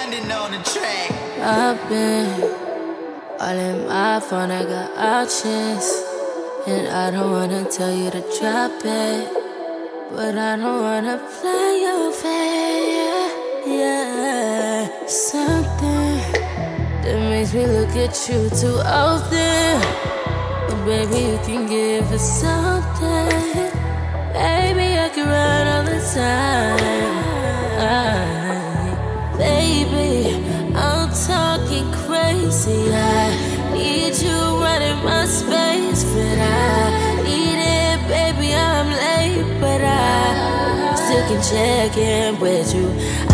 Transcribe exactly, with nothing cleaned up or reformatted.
London on the track. I've been all in my phone, I got options, and I don't wanna tell you to drop it, but I don't wanna play your fair. Yeah, something that makes me look at you too often. But baby, you can give us something. Baby, I can run all the time. Baby, I'm talking crazy. I need you running my space, but I need it, baby. I'm late, but I still can check in with you.